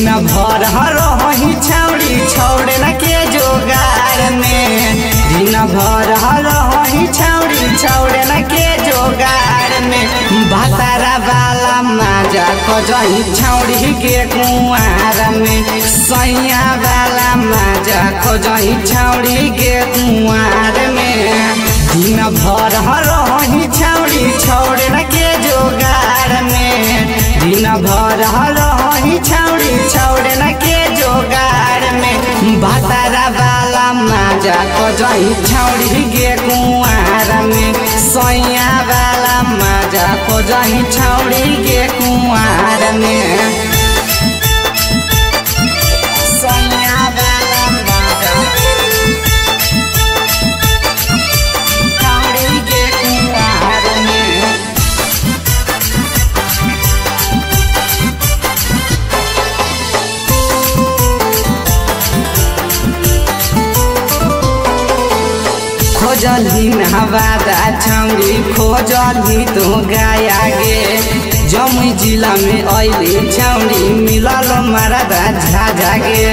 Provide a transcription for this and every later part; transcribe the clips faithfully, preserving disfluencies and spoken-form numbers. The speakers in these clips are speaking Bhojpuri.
दिन भर रही छौड़ी छोड़े न के जोगार में दिन भर रही छौड़ी छोड़े न के जोगार में भातारा वाला माजा खोजही छौड़ी के कुआर में सैया वाला माजा खोजही छौड़ी के कुआर में दिन भर रही छौड़ी छोड़े न के जोगार में दिन भर रही छौड़ी छोड़े न के जोगार में भातारा वाला माजा खोजही छौड़ी के कुआर में सैया वाला माजा खोजही छौड़ी के कुआर में खोजली नवादा छौड़ी खोजली तो गाया गे जमुई जिला में अली छौड़ी मिलल मरदा झाझा गे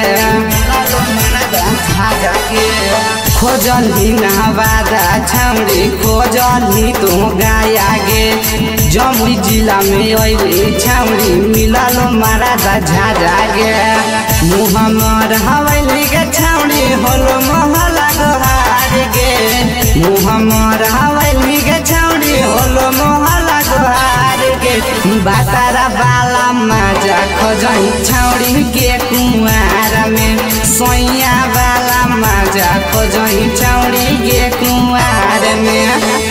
खोजली नवादा छौड़ी खोजली तो गाया गे जमुई जिला में अली छौड़ी मिलल मरदा झाझा गे मुहम्मद हवेली के छौड़ी होलो महला गोहार गे मुहम्मद हवेली के छौड़ी होलो मोहल्ला गोहार के भातारा वाला माजा खोजही छौड़ी के कुआर में सैया वाला माजा खोजही छौड़ी के कुआर में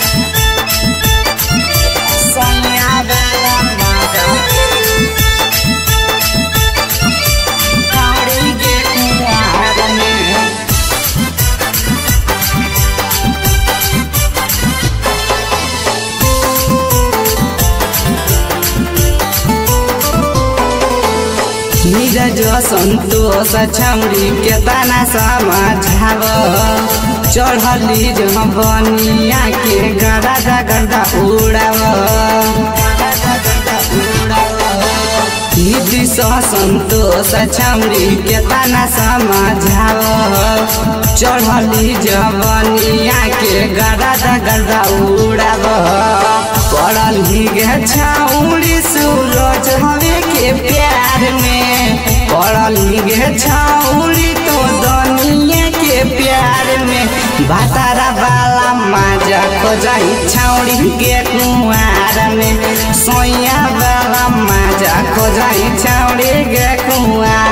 नीरज संतोष छौड़ी के तना समझाव चढ़ली जबनिया के गड़ा गड़ा उड़ाव नीतीश संतोष छौड़ी के तना समझाव चढ़ली जबनिया के गड़ा गड़ा उड़ाव पड़ल ही गे छौड़ी सूरज हवे के प्यार में पड़ल ही गे छौड़ी तो दुनिया के प्यार में भातारा वाला माजा खोजही छौड़ी के कुआर में सैया वाला माजा खोजही छौड़ी के कुआर